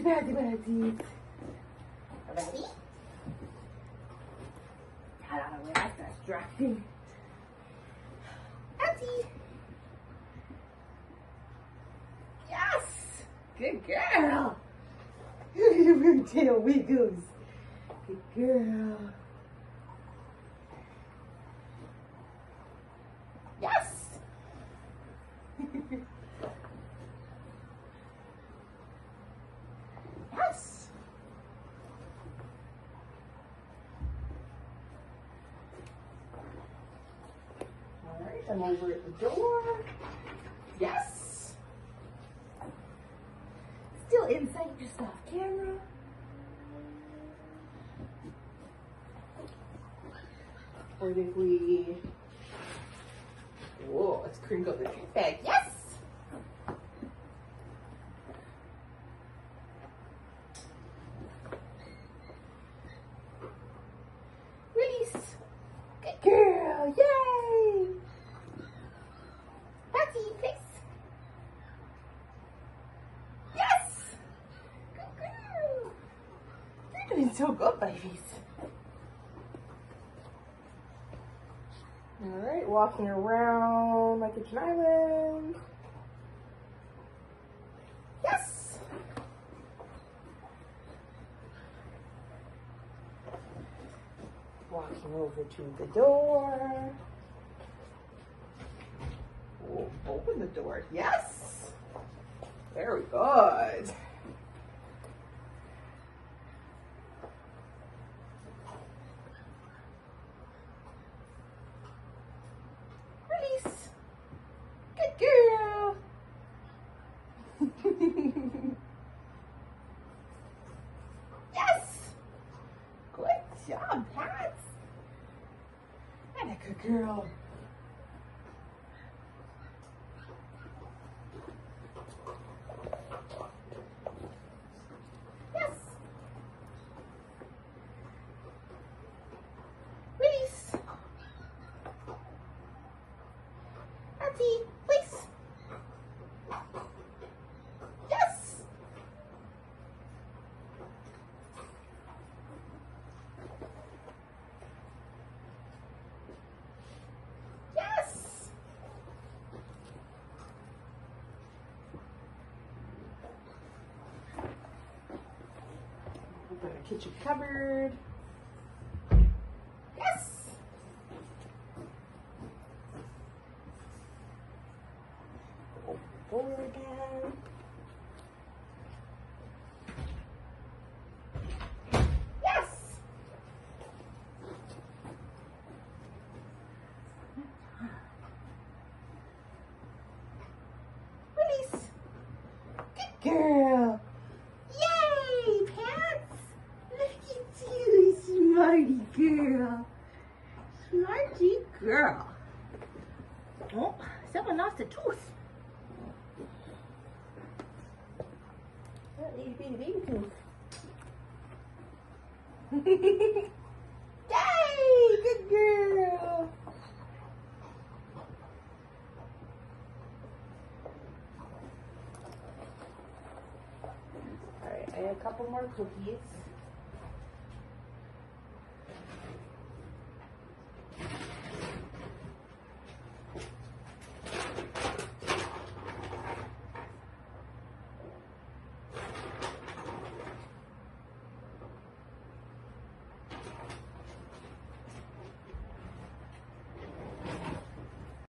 Patsy. Ready? Get out of the way, that's distracting. Patsy. Yes! Good girl. Your tail wiggles. Good girl. Yes! Yes! Alright, I'm over at the door. Yes! Still inside just off camera. Or did we... Whoa, let's crinkle the treat bag. Yes! Release. Good girl. Yay! Patsy, face. Yes! Good girl. You're doing so good, babies. Alright, walking around my kitchen island. Yes! Walking over to the door. Oh, open the door. Yes! Very good. Release. Good girl. Yes. Good job, Pat. And a good girl. Yes. Release. Patsy, please. Yes. Yes. Open the kitchen cupboard. Yes. Forward again. Yes. Release. Good girl. Yay, Pats. Look at you, smarty girl. Smarty girl. Oh, someone lost a tooth. That needs to be the baby tooth. Yay! Good girl! Alright, I have a couple more cookies.